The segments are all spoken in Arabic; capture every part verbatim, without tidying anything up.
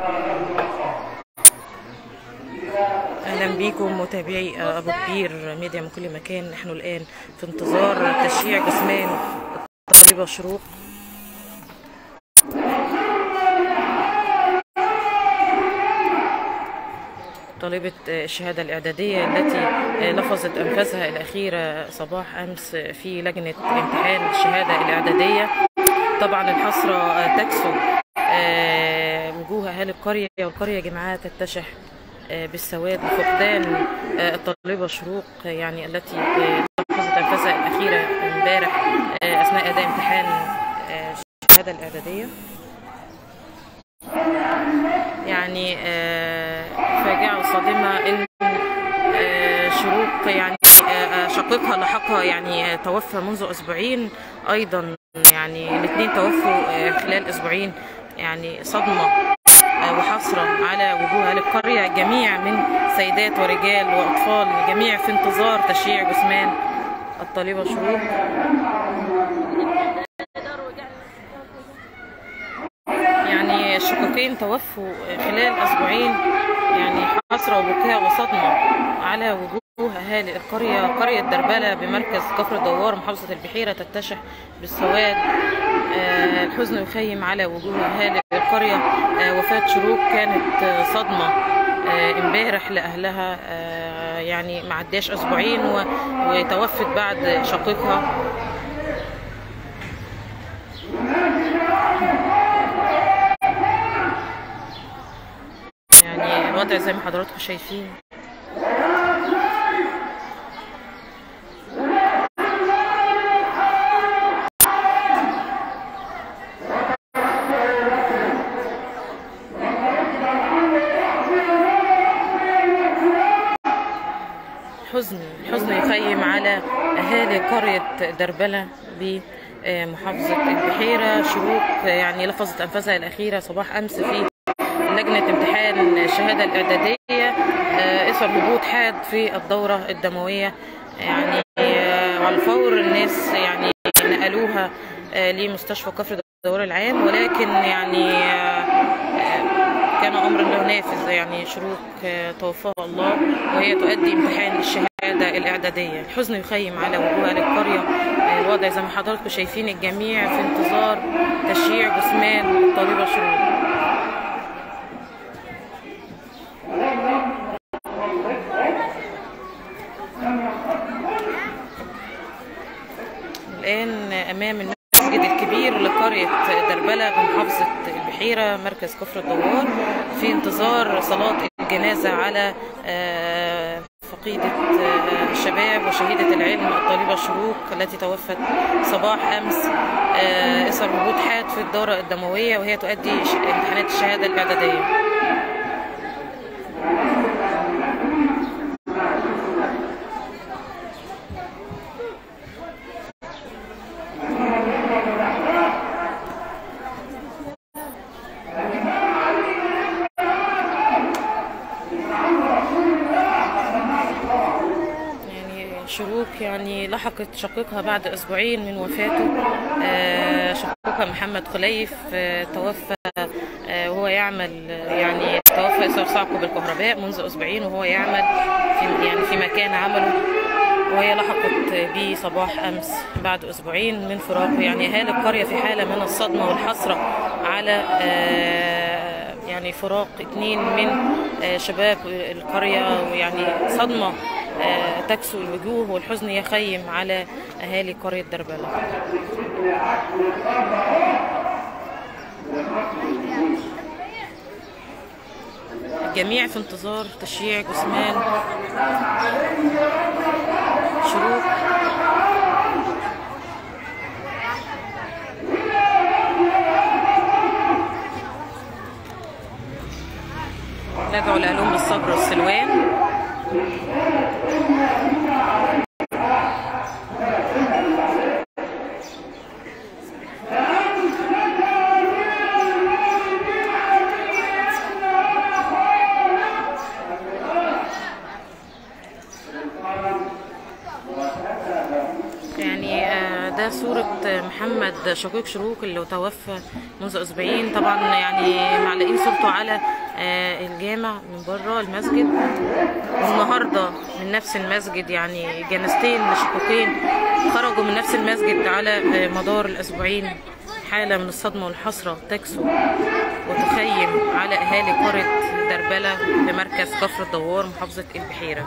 اهلا بيكم متابعي ابو كبير ميديا من كل مكان. نحن الان في انتظار تشييع جثمان الطالبه شروق. طالبة الشهادة الإعدادية التي لفظت أنفاسها الأخيرة صباح أمس في لجنة امتحان الشهادة الإعدادية. طبعا الحسرة تكسو وجوه أهالي القرية، والقرية جمعاء تتشح بالسواد لفقدان الطالبة شروق، يعني التي لفظت أنفاسها الأخيرة امبارح أثناء أداء امتحان الشهادة الإعدادية. يعني فاجعة وصادمة إن شروق يعني شقيقها لحقها يعني توفى منذ أسبوعين، أيضا يعني الاثنين توفوا خلال أسبوعين. يعني صدمة وحسرة على وجوه أهل القرية، جميع من سيدات ورجال وأطفال، جميع في انتظار تشييع جثمان الطالبة شروق. يعني الشقيقين توفوا خلال أسبوعين، يعني حسرة وبكاء وصدمة على وجوه أهالي القرية. قرية دربلة بمركز كفر الدوار محافظة البحيرة تتشح بالسواد. آه الحزن يخيم على وجوه أهالي القرية. آه وفاة شروق كانت صدمة امبارح آه لأهلها، آه يعني ما عداش أسبوعين وتوفت بعد شقيقها. يعني الوضع زي ما حضراتكم شايفين. حزن حزن يخيم على أهالي قرية دربلة بمحافظة البحيرة. شروق يعني لفظت أنفاسها الأخيرة صباح أمس في لجنة امتحان الشهادة الإعدادية إثر هبوط حاد في الدورة الدموية. يعني على الفور الناس يعني نقلوها لمستشفى كفر الدوار العام، ولكن يعني كان أمر له نافذ. يعني شروق توفاها الله وهي تؤدي امتحان الشهادة الإعدادية. الحزن يخيم على وجوه أهل القرية. الوضع زي ما حضراتكم شايفين، الجميع في انتظار تشييع جثمان الطالبة شروق. الآن أمام المسجد الكبير لقرية دربلة بمحافظة البحيرة مركز كفر الدوار في انتظار صلاة الجنازة على فقيدة الشباب وشهيدة العلم الطالبة شروق التي توفت صباح أمس إثر هبوط حاد في الدورة الدموية وهي تؤدي امتحانات الشهادة الإعدادية. شروق يعني لحقت شقيقها بعد أسبوعين من وفاته. شقيقها محمد خليف توفى وهو يعمل، يعني توفى إثر صعقه بالكهرباء منذ أسبوعين وهو يعمل في يعني في مكان عمله، وهي لحقت به صباح أمس بعد أسبوعين من فراقه. يعني أهالي القرية في حالة من الصدمة والحسرة على يعني فراق اثنين من شباب القرية، ويعني صدمة تكسو الوجوه والحزن يخيم على أهالي قرية دربلة. الجميع في انتظار تشييع جثمان شروق. ندعو لأهلهم بالصبر والسلوان. يعني ده صورة محمد شقيق شروق اللي توفى منذ أسبوعين. طبعا يعني معلقين صورته نطوا على الجامع من بره المسجد. والنهارده من نفس المسجد، يعني جنازتين لشقوقين خرجوا من نفس المسجد على مدار الاسبوعين. حاله من الصدمه والحسره تكسو وتخيم على اهالي قريه دربله بمركز كفر الدوار محافظه البحيره.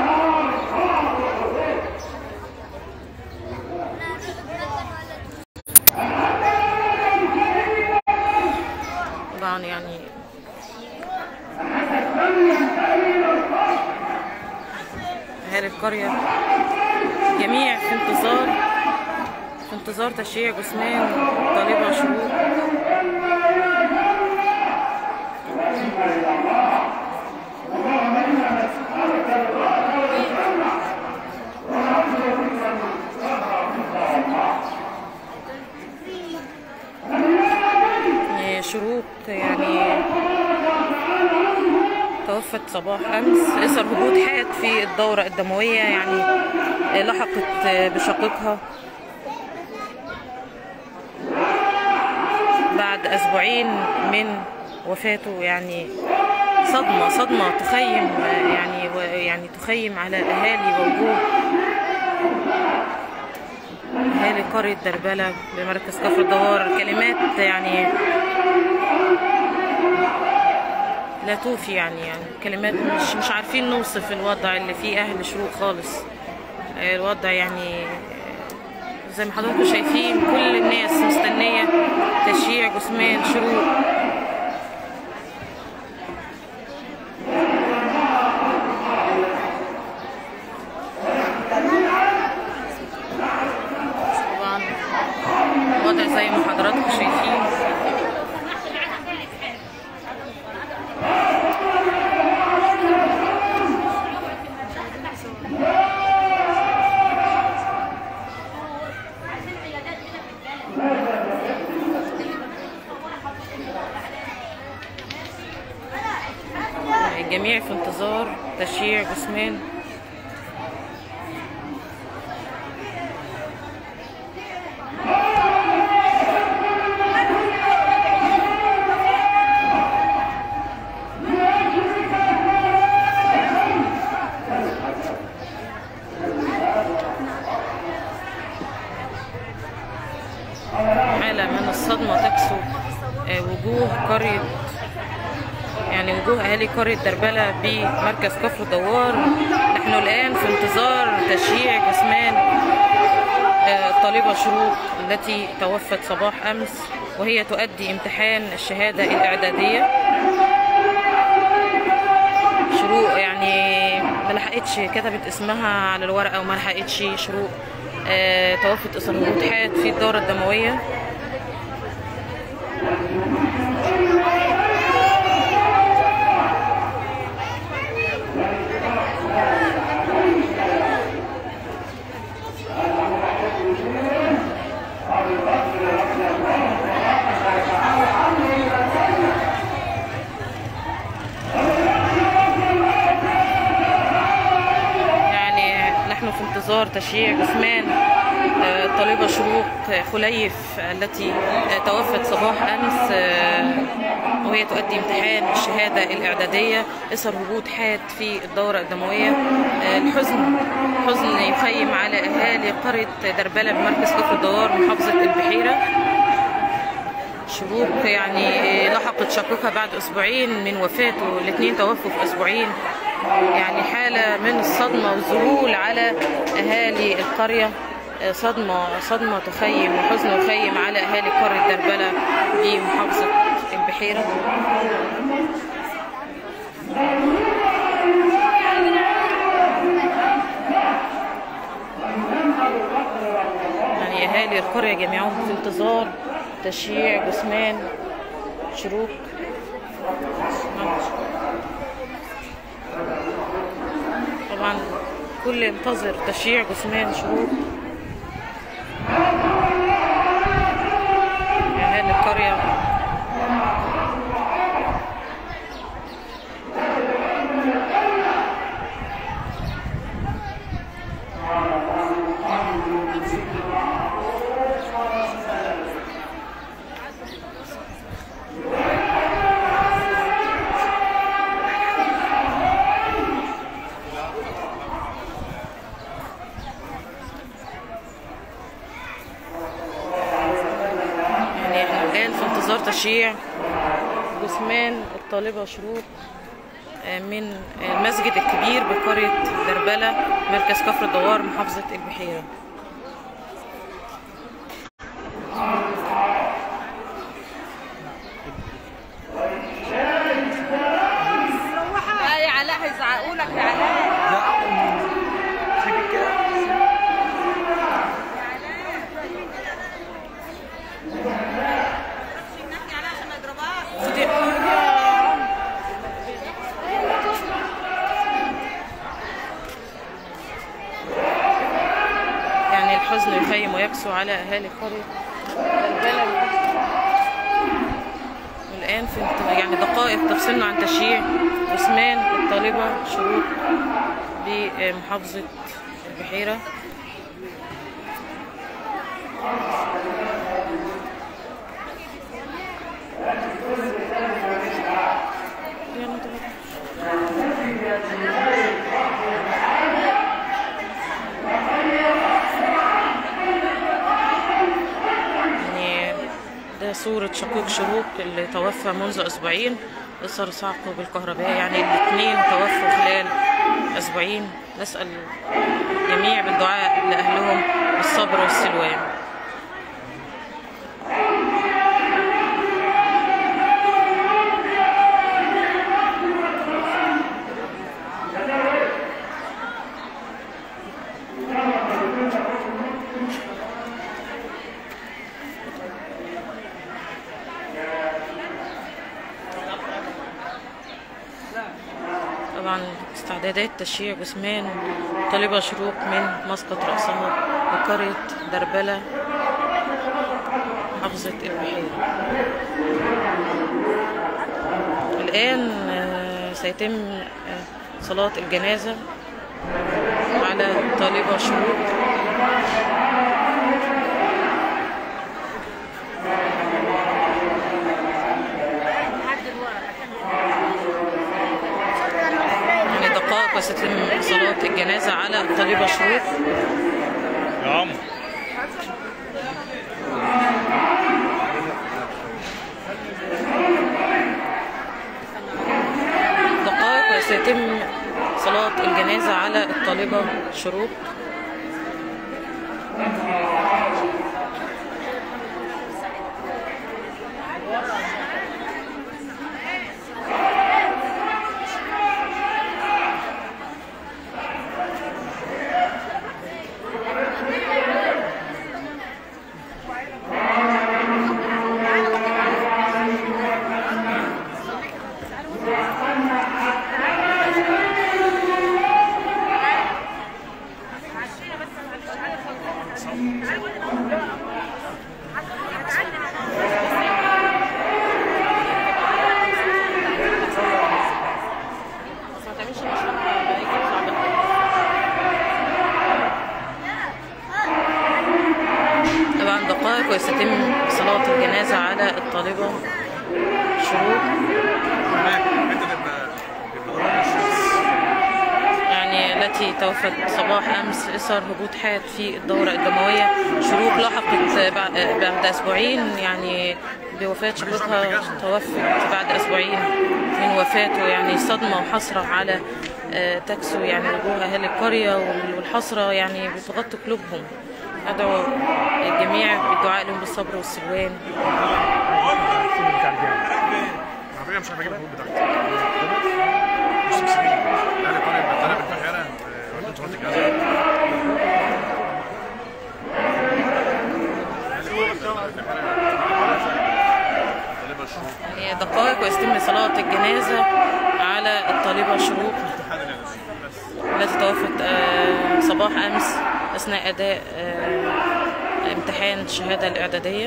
طبعا يعني اهالي القريه جميع في انتظار في انتظار تشييع جثمان طالبه شروق. شروق يعني توفت صباح امس اثر هبوط حاد في الدوره الدمويه، يعني لحقت بشقيقها بعد اسبوعين من وفاته. يعني صدمه صدمه تخيم يعني يعني تخيم على اهالي ووجوه اهالي قريه دربله بمركز كفر الدوار. الكلمات يعني لا توفي، يعني يعني كلمات مش مش عارفين نوصف الوضع اللي فيه اهل شروق خالص. الوضع يعني زي ما حضراتكم شايفين كل الناس مستنيه تشييع جثمان شروق. طبعا الوضع زي ما حضراتكم شايفين. الجميع في انتظار تشييع جثمان. حالة من الصدمة تكسو وجوه قرية يعني وجوه اهالي قريه دربله بمركز كفر الدوار. نحن الان في انتظار تشييع جثمان الطالبه شروق التي توفت صباح امس وهي تؤدي امتحان الشهاده الاعداديه. شروق يعني ما لحقتش كتبت اسمها على الورقه وما لحقتش. شروق توفت اثر هبوط حاد في الدوره الدمويه. في انتظار تشييع جثمان الطالبة شروق خليف التي توفت صباح أمس وهي تؤدي امتحان الشهادة الإعدادية. أثر هبوط حاد في الدورة الدموية. الحزن حزن يخيم على أهالي قرية دربلة بمركز كفر الدوار محافظة البحيرة. شروق يعني لحقت شقيقها بعد أسبوعين من وفاته، الاثنين توفوا في أسبوعين. يعني حالة من الصدمة والذهول على أهالي القرية. صدمة صدمة تخيم وحزن يخيم على أهالي قرية دربلة بمحافظة البحيرة. يعني أهالي القرية جميعهم في انتظار تشييع جثمان شروق. طبعا كل ينتظر تشييع جثمان شروق. أهالي القرية تشييع جثمان الطالبة شروق من المسجد الكبير بقرية دربلة مركز كفر الدوار محافظة البحيرة. يا علاء هيزعقوا لك يا علاء. يعني الحزن يخيم ويكسو على اهالي قرية دربلة. والان في يعني دقائق تفصلنا عن تشييع جثمان الطالبة شروق بمحافظة البحيرة. ده صورة شقيق شروق اللي توفى منذ أسبوعين إثر صعقه بالكهرباء، يعني الاثنين توفوا خلال أسبوعين. نسأل الجميع بالدعاء لأهلهم بالصبر والسلوان. طبعا استعدادات تشييع جثمان طالبة شروق من مسقط رأسها بقرية دربلة محافظة البحيرة. الآن سيتم صلاة الجنازة على طالبة شروق. وستتم صلاة الجنازة على الطالبة شروق. يا عم دقائق وسيتم صلاة الجنازة على الطالبة شروق. طبعا دقائق وستتم صلاة الجنازة على الطالبة شروق، يعني التي توفت صباح أمس إثر هبوط حاد في الدورة الدموية. شروق لحقت بعد أسبوعين يعني بوفاة شقيقها، توفت بعد أسبوعين من وفاته. يعني صدمة وحسرة على تكسو يعني وجوه أهل القرية، والحسرة يعني بتغطي قلوبهم. أدعو الجميع بالدعاء لهم بالصبر والسلوان. مش عارف اجيب الفوق بتاعتي. مش مسكين. انا طالب طالب البحيره وانت صوتك يعني دقائق ويتم صلاة الجنازة على الطالبة شروق التي توفت صباح أمس أثناء أداء امتحان الشهادة الإعدادية.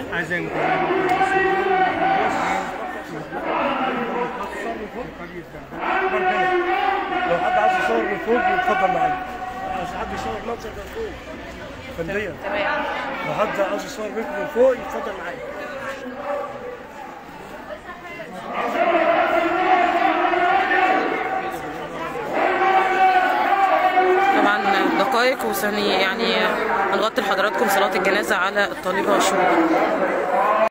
لو حد عايز يصور من فوق يتفضل معايا. لو حد يصور منظر من فوق فندية. تمام. لو حد عايز يصور منكم من فوق يتفضل معايا. طبعا دقائق وثانية يعني هنغطي لحضراتكم صلاة الجنازة على الطالبة شروق.